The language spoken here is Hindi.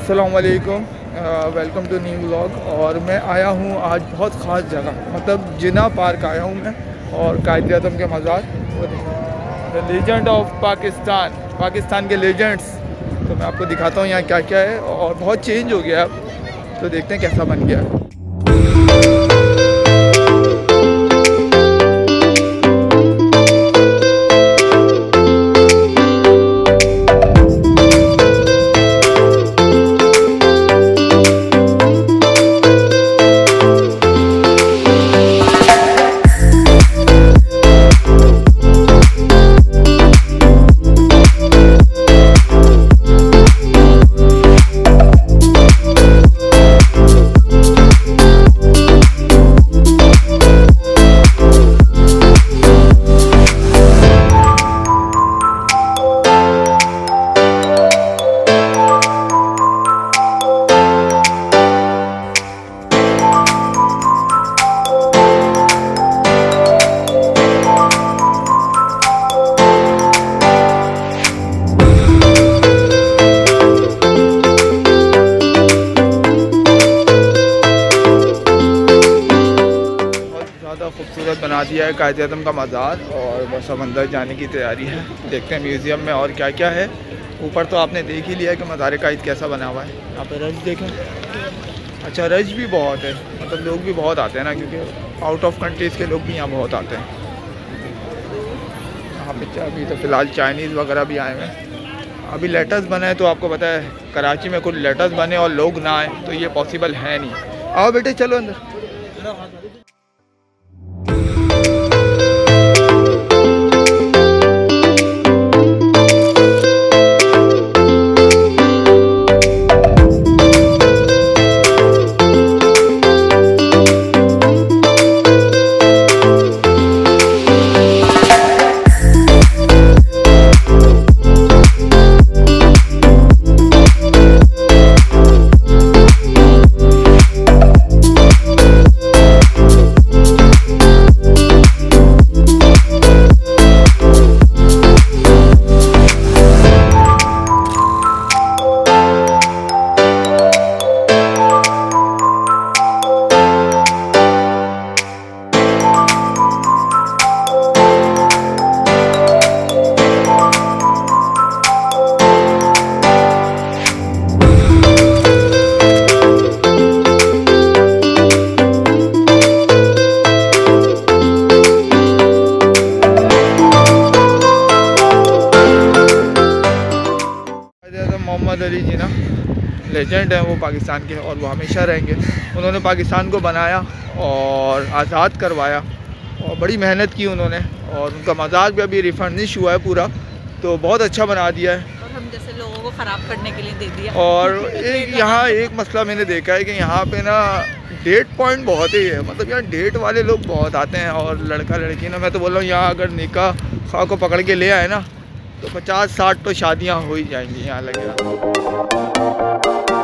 अस्सलामुअलैकुम, वेलकम टू न्यू व्लॉग। और मैं आया हूँ आज बहुत ख़ास जगह, मतलब जिना पार्क आया हूँ मैं, और कायद-ए-आज़म के मज़ार, द लेजेंड ऑफ पाकिस्तान के लेजेंड्स। तो मैं आपको दिखाता हूँ यहाँ क्या क्या है, और बहुत चेंज हो गया अब, तो देखते हैं कैसा बन गया है। खूबसूरत बना दिया है कायद-ए-आज़म का मज़ार, और बस अब अंदर जाने की तैयारी है। देखते हैं म्यूज़ियम में और क्या क्या है। ऊपर तो आपने देख ही लिया है कि मज़ार कायद कैसा बना हुआ है। यहाँ पे रश देखें, अच्छा रश भी बहुत है, मतलब लोग भी बहुत आते हैं ना, क्योंकि आउट ऑफ कंट्रीज़ के लोग भी यहाँ बहुत आते हैं। यहाँ पे अभी तो फ़िलहाल चाइनीज़ वगैरह भी आए हैं। अभी लेटेस्ट बना है, तो आपको पता है कराची में कुछ लेटेस्ट बने और लोग ना आए तो ये पॉसिबल है नहीं। आओ बेटे चलो अंदर। मोहम्मद अली जिना लेजेंड हैं, वो पाकिस्तान के, और वो हमेशा रहेंगे। उन्होंने पाकिस्तान को बनाया और आज़ाद करवाया, और बड़ी मेहनत की उन्होंने, और उनका मज़ार भी अभी रिफर्निश हुआ है पूरा, तो बहुत अच्छा बना दिया है। और हम जैसे लोगों को ख़राब करने के लिए दे दिया। और यहाँ एक मसला मैंने देखा है कि यहाँ पे ना डेट पॉइंट बहुत ही है, मतलब यहाँ डेट वाले लोग बहुत आते हैं, और लड़का लड़की ना, मैं तो बोल रहा हूँ यहाँ अगर निकाह खां को पकड़ के ले आए ना, तो 50-60 तो शादियाँ हो ही जाएंगी यहाँ लगे।